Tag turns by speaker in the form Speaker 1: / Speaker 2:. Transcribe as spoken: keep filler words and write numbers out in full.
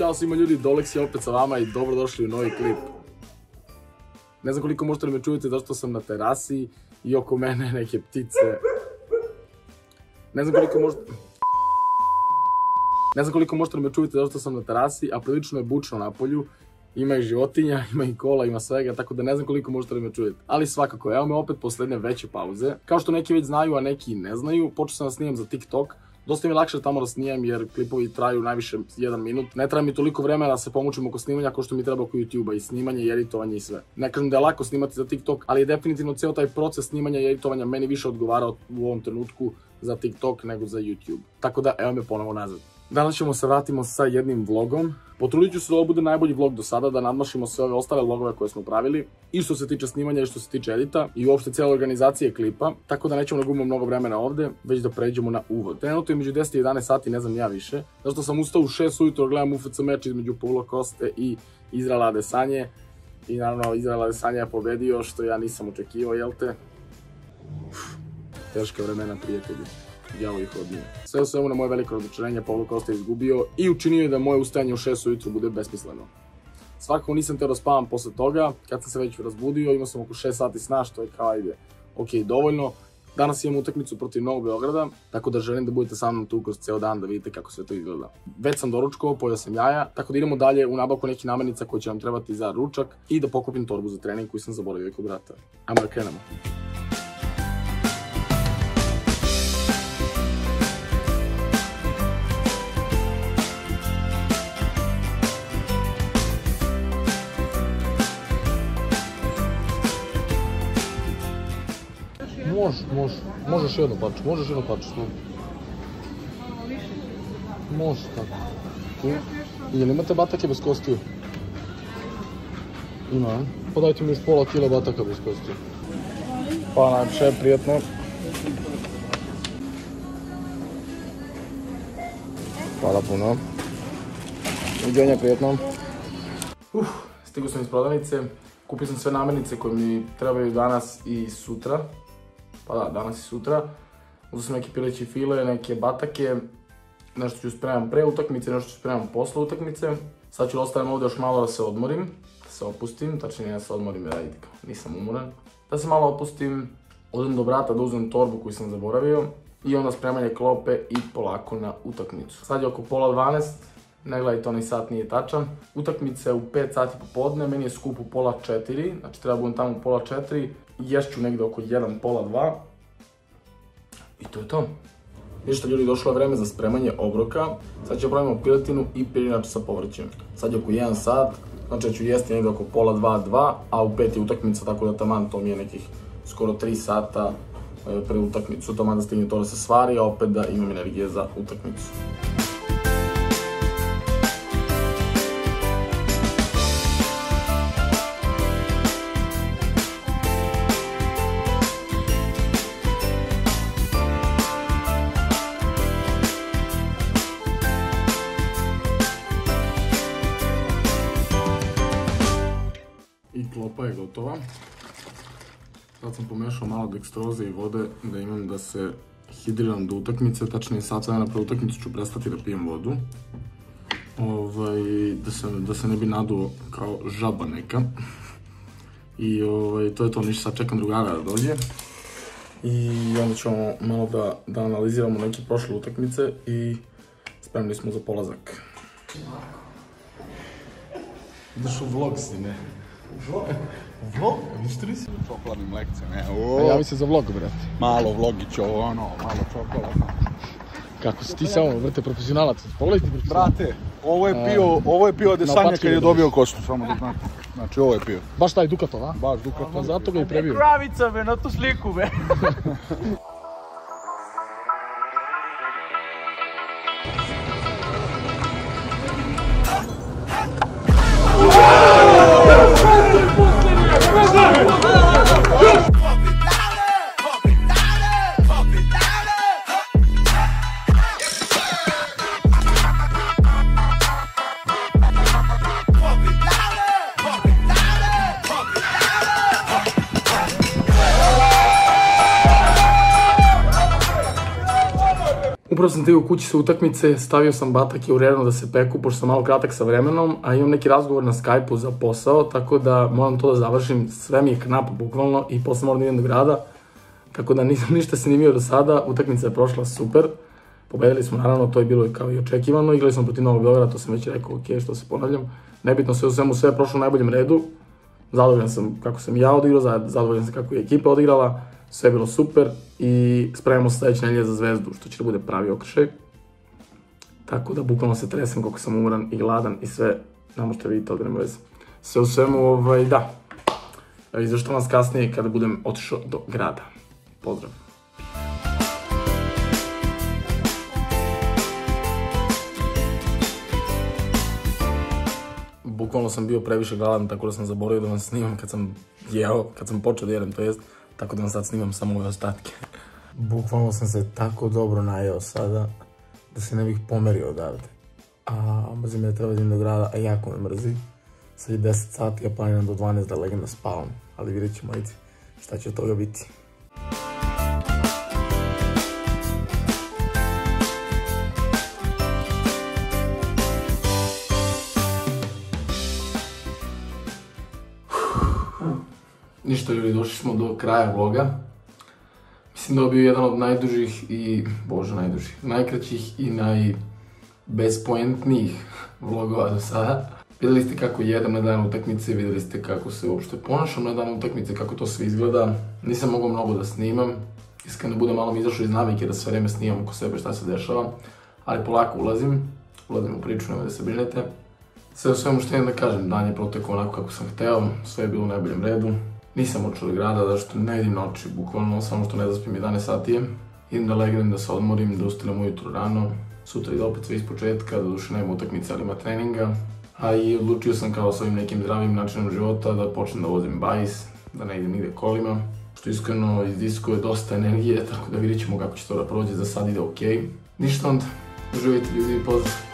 Speaker 1: Ćao svima ljudi, Doleksi opet sa vama i dobrodošli u novi klip. Ne znam koliko možete da me čujete zato što sam na terasi i oko mene neke ptice. Ne znam koliko možete... Ne znam koliko možete da me čujete zato što sam na terasi, a prilično je bučno napolju. Ima i životinja, ima i kola, ima svega, tako da ne znam koliko možete da me čujete. Ali svakako, evo me opet posle jedne veće pauze. Kao što neki već znaju, a neki ne znaju, počeo sam da snimam za TikTok. Dosta mi je lakše tamo da snimam jer klipovi traju najviše jedan minut. Ne treba mi toliko vremena da se pomučim oko snimanja kao što mi treba oko YouTube-a, i snimanje, i editovanje i sve. Ne kažem da je lako snimati za TikTok, ali je definitivno ceo taj proces snimanja i editovanja meni više odgovarao u ovom trenutku za TikTok nego za YouTube. Tako da, evo me ponovo nazad. Danas ćemo se vratimo sa jednim vlogom. Potrudit ću se da ovo bude najbolji vlog do sada, da nadmašimo sve ove ostale vlogove koje smo pravili. I što se tiče snimanja i što se tiče edita i uopšte cijele organizacije klipa. Tako da nećemo da gubimo mnogo vremena ovde, već da pređemo na uvod. Trenutno je među deset i jedanaest sati, ne znam ja više. Zato što sam ustao u šest ujutro, gledam U F C meč između Paulo Coste i Izraela Adesanje. I naravno Izrael Adesanja je pobedio, što ja nisam očekivao, jel te? Uf, teška vremena, prijatelji. Javo ih od nje. Sve u svemu, na moje veliko razočarenje, Paulo Costa je izgubio i učinio je da moje ustajanje u šest ujutro bude besmisleno. Svakako nisam teo da spavam posle toga, kad sam se već razbudio, imao sam oko šest sati sna, što je kao ajde, ok, dovoljno. Danas imam utakmicu protiv Novog Beograda, tako da želim da budete sa mnom tu kroz ceo dan da vidite kako sve to izgleda. Već sam doručkovao, pojeo sam jaja, tako da idemo dalje u nabavku nekih namirnica koje će nam trebati za ručak i da pokupim torbu za trening koju sam zaboravio kod brata. Ajmo da krenemo. Može, može, možeš jednu paču, možeš jednu paču, služi. Može, tako. I jel imate batake bez kostiju? Ima, a? Pa dajte mi još pola kila bataka bez kostiju. Pa najpše, prijetno. Hvala puno. Uđenje, prijetno. Uf, stigao sam iz prodavnice. Kupio sam sve namirnice koje mi trebaju danas i sutra. Pa da, danas i sutra. Uzeo sam neke pileće file, neke batake, nešto ću spremam pre utakmice, nešto ću spremam posle utakmice. Sad ću da ostavim ovdje još malo da se odmorim, da se opustim, tačnije da se odmorim jer radite kao, nisam umoran. Da se malo opustim, odem do brata da uzmem torbu koju sam zaboravio i onda spremanje klope i polako na utakmicu. Sad je oko pola dvanaest, ne gledajte, onaj sat nije tačan. Utakmica je u pet sati popodne, meni je skup u pola četiri, znači treba budem tamo u pola četiri. Ješću negde oko jedan, pola dva. I to je to. Ništa ljudi, došlo je vreme za spremanje obroka. Sad ćemo pravimo piletinu i pirinač sa povrćem. Sad je oko jedan sat, znači da ću jesti negde oko pola dva, dva, a u pet je utakmica, tako da taman to mi je nekih skoro tri sata pre utakmicu. Taman da stigne to da se svari, a opet da imam energije za utakmicu. Klopa je gotova. Sad sam pomešao malo dekstroze i vode da imam da se hidriram do utakmice, tačnije sat vremena pre utakmicu ću prestati da pijem vodu. Ovaj, da, se, da se ne bi naduo kao žaba neka. I ovaj, to je to, ništa, sad čekam drugara da dođe. I onda ćemo malo da, da analiziramo neke prošle utakmice i spremni smo za polazak. Ideš u vlog si, ne? Vlog? Vlog? Ništa nisi?
Speaker 2: Čokoladnim lekcijama, ne?
Speaker 1: A javi se za vlog, brate.
Speaker 2: Malo vlogić, ovo ono, malo čokoladno.
Speaker 1: Kako si ti samo, brate, profesionalac? Pogledaj ti profesionalac.
Speaker 2: Brate, ovo je pio, ovo je pio Adesanja kad je dobio Kostu, samo da znate. Znači, ovo je pio.
Speaker 1: Baš taj Dukatov, a?
Speaker 2: Baš Dukatov.
Speaker 1: Zato ga i prebio.
Speaker 3: Kravica me na tu sliku, be.
Speaker 1: Upravo sam stigao kući sa utakmice, stavio sam batake u rerno da se peku, pošto sam malo kratak sa vremenom, a imam neki razgovor na Skype-u za posao, tako da moram to da završim, sve mi je knap bukvalno i posle moram da idem do grada, tako da nisam ništa snimio do sada, utakmica je prošla super, pobedili smo naravno, to je bilo kao i očekivano, igrali smo protiv Novog Beograda, to sam već rekao, ok, što se ponavljam, nebitno, sve u svemu sve je prošlo u najboljem redu, zadovoljan sam kako sam ja odigrao, zadovoljan sam kako je ekipa odigrala, sve je bilo super i spremamo se sledeće nedelje za Zvezdu, što će da bude pravi okršaj. Tako da bukvalno se tresem koliko sam umoran i gladan i sve, ne možete vidjeti, ali nema veze. Sve u svemu, ovaj, da. Izveštam vas kasnije kada budem otišao do grada. Pozdrav. Bukvalno sam bio previše gladan, tako da sam zaboravio da vam snimam kad sam jeo, kad sam počeo da jedem, to jest, tako da vam sad snimam samo ove ostatke. Bukvalno sam se tako dobro najeo sada, da se ne bih pomerio odavde. A mrzi me da treba da idem do grada, a jako me mrzi. Sad je deset sati, ja planiram do dvanaest da legem da spavam, ali vidjet ćemo, ajde, šta će od toga biti. Ništa ljudi, došli smo do kraja vloga. Mislim da je bio jedan od najdužih i, bože najdužih, najkraćih i najbezpoentnijih vlogova do sada. Vidjeli ste kako jedem na danu utakmice, vidjeli ste kako se uopšte ponašam na danu utakmice, kako to sve izgleda. Nisam mogao mnogo da snimam, iskreno budem malo mi izašao iz navike da sve vreme snimam oko sebe šta se dešava, ali polako ulazim, ulazim u priču, nemoj da se brinete. Sve u svemu što imam da kažem, dan je protekao onako kako sam hteo, sve je bilo u najboljem redu. Nisam očeo do grada, zato što ne idem na oči, bukvalno, samo što ne zaspim jedanaest sati je. Idem da legnem, da se odmorim, da ustanem ujutru rano, sutra ide opet sve iz početka, da duše nema utakmice, ali ima treninga. A i odlučio sam kao s ovim nekim zdravim načinom života da počnem da vozim bajs, da ne idem nigde kolima. Što iskreno izdiskuje dosta energije, tako da vidjet ćemo kako će to da prođe, za sad ide okej. Ništa onda, uživajte ljudi i pozdrav!